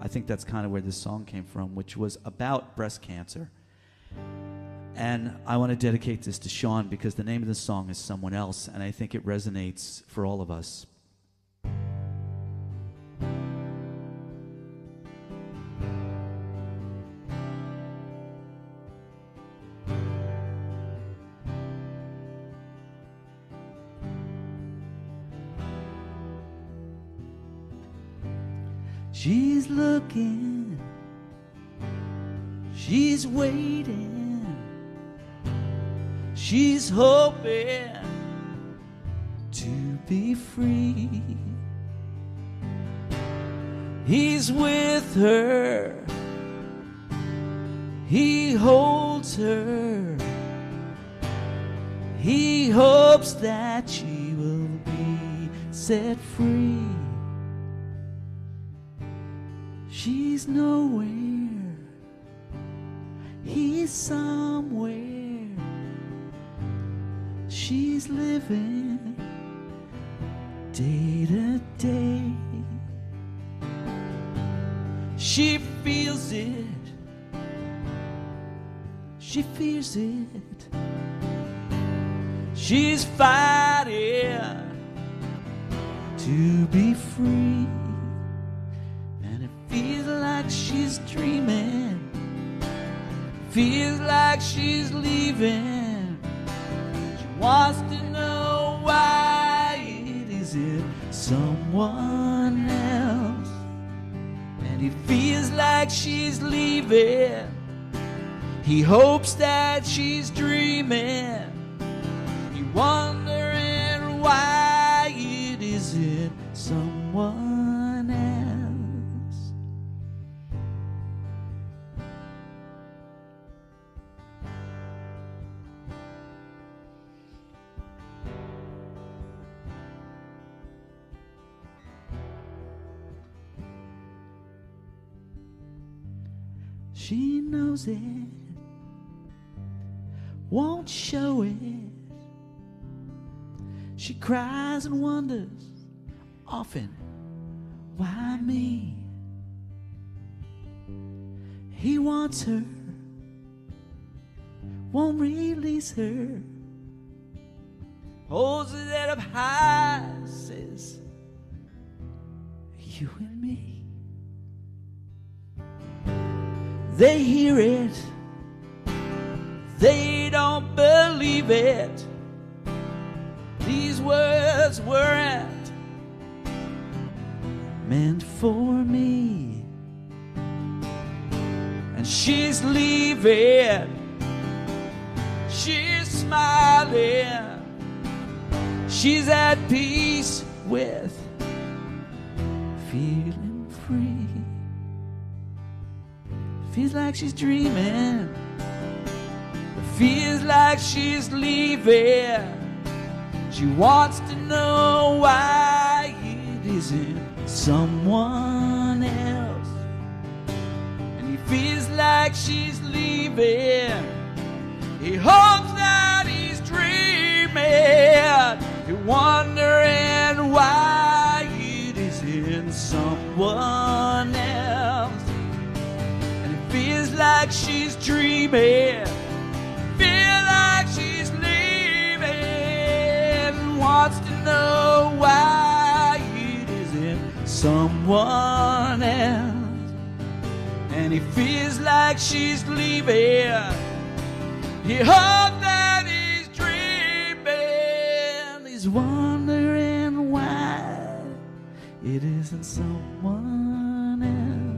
I think that's kind of where this song came from, which was about breast cancer. And I want to dedicate this to Sean because the name of the song is Someone Else, and I think it resonates for all of us. She's looking, she's waiting, she's hoping to be free. He's with her, he holds her, he hopes that she will be set free. She's nowhere, he's somewhere. She's living day to day. She feels it, she fears it. She's fighting to be free. Feels like she's dreaming, feels like she's leaving. She wants to know why it isn't someone else. And he feels like she's leaving, he hopes that she's dreaming. He wondering why it isn't someone else. She knows it, won't show it. She cries and wonders often, why me? He wants her, won't release her. Holds her head up high, says, you and me. They hear it, they don't believe it. These words weren't meant for me. And she's leaving, she's smiling, she's at peace with feeling free. Feels like she's dreaming, feels like she's leaving. She wants to know why it isn't someone else. And he feels like she's leaving, he hopes that he's dreaming. He's wondering why it isn't someone else. Feels like she's dreaming, feel like she's leaving. Wants to know why it isn't someone else. And he feels like she's leaving, he hopes that he's dreaming. He's wondering why it isn't someone else.